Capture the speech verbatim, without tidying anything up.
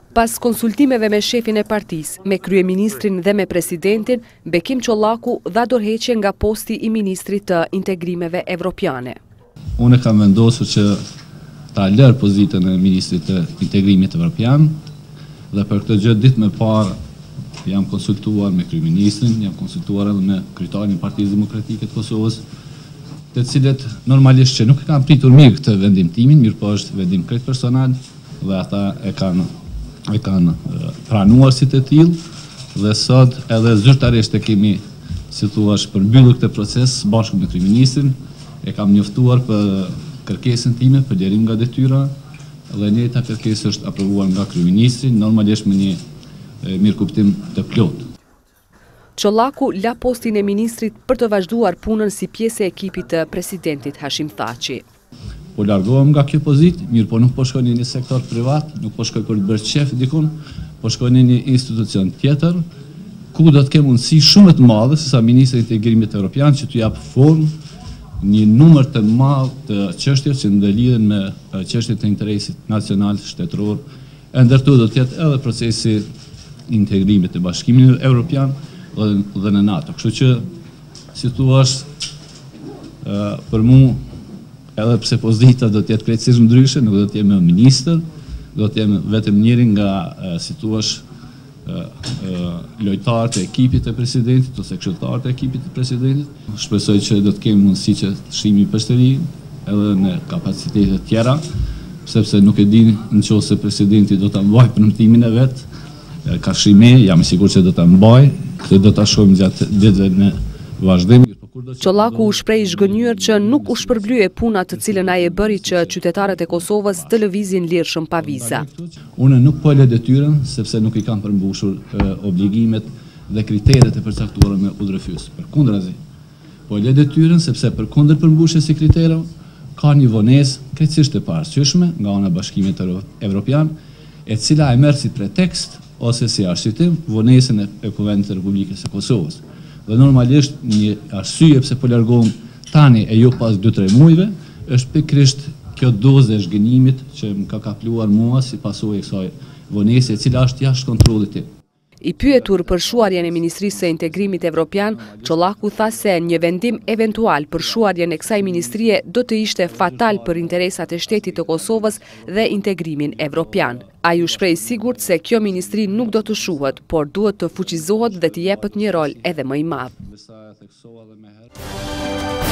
Pas konsultimeve me shefin e partisë, me kryeministrin dhe me presidentin, Bekim Çollaku dha dorëheqje nga posti i ministrit të integrimeve evropiane. Unë kam vendosur që ta lër pozitën e ministrit të integrimit evropian dhe për këtë gjë ditë më parë jam konsultuar me kryeministrin, jam konsultuar edhe me kryetarin e Partisë Demokratike të Kosovës, të cilët normalisht që nuk e kanë pritur mirë këtë vendimtimin, mirë po është vendim krejt personal dhe ata e kanë e kanë pranuar si të tillë dhe sot edhe zyrtarisht e kemi, si thuaç, përmbyllur këtë proces bashkë me kryeministrin, e kam njoftuar për kërkesën time për lirim nga detyra dhe njëjta kërkesë është aprovuar nga kryeministri, normalisht me një mirëkuptim të plotë. Çollaku la postin e ministrit për të vazhduar punën si pjesë e ekipit të presidentit Hashim Thaçi. Po largohem nga kjo pozitë, mirë po nuk po shkoj në një sektor privat, nuk po shkoj për të bërë qef dikun, po shkoj në një institucion tjetër, ku do të kemë mundësi shumë të madhe, se sa ministri i integrimit evropian, që t'u jap formë një numër të madh të çështjeve që ndërlidhen me çështjet e interesit nacional shtetëror, e ndërtu do të jetë edhe procesi i integrimit të Bashkimit Evropian dhe në NATO. Kështu që, si thua, për mua edhe pse pozita do të jetë krejtësisht ndryshe, nuk do të jem ministër, do të jem vetëm njëri nga, si thua, lojtarët e ekipit të presidentit ose këshilltarët e ekipit të presidentit. Shpresoj që do të kemi mundësi që të shihemi përsëri edhe në kapacitete tjera, sepse nuk e di nëse presidenti do ta mbajë premtimin e vet. Ka shime, jam i sigurt që do ta mbajë, këtë do ta shohim gjatë ditëve në vazhdim. Çollaku u shpreh i zhgënjur që nuk u shpërblye puna të cilën ai e bëri që qytetarët e Kosovës të lëvizin lirshëm pa viza. Unë nuk po e lë detyrën sepse nuk i kam përmbushur obligimet dhe kriteret e përcaktuara me udhërfyes. Përkundrazi, po e lë detyrën sepse përkundër përmbushjes së kritereve ka një vonesë krejtësisht e parasyshme nga ana e Bashkimit Evropian, e cila e merr si pretekst ose si arsyetim vonesën e Kuvendit të Republikës së Kosovës. Dhe normalisht një arsye pse po largohem tani e jo pas dy tre muajve është pikërisht kjo dozë e zhgënjimit që më ka kapluar mua si pasojë e kësaj vonese e cila është jashtë kontrollit tim. I pyetur për shuarjen e Ministrisë së Integrimit Evropian, Çollaku tha se një vendim eventual për shuarjen e kësaj ministrie do të ishte fatal për interesat e shtetit të Kosovës dhe integrimin evropian. Ai u shpreh sigurt se kjo ministri nuk do të shuhet, por duhet të fuqizohet dhe të jepet një rol edhe më i madh.